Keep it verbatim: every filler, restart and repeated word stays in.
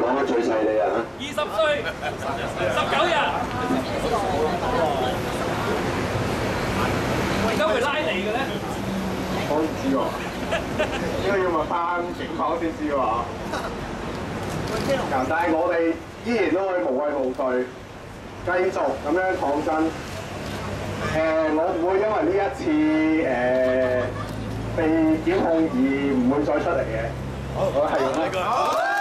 講得最細你啊！ 二十歲，十九日，點解會拉你嘅咧？ 我唔知喎，應該要問翻警方先知喎。但係我哋依然都可以無畏無懼，繼續咁樣抗爭。誒、呃，我唔會因為呢一次誒、呃、被檢控而唔會再出嚟嘅。我係咁。